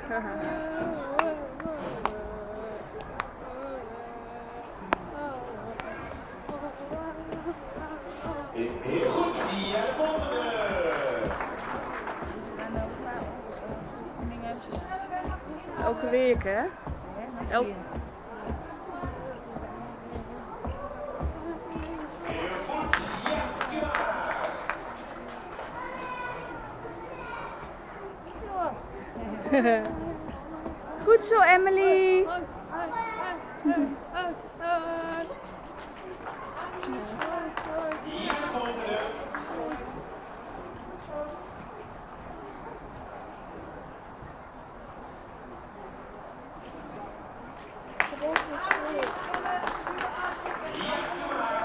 Heel goed, zie je de volgende. Elke week, hè? Heel goed, ja, klaar. Goed zo, Emily. Ja, volgende. Ja, klaar.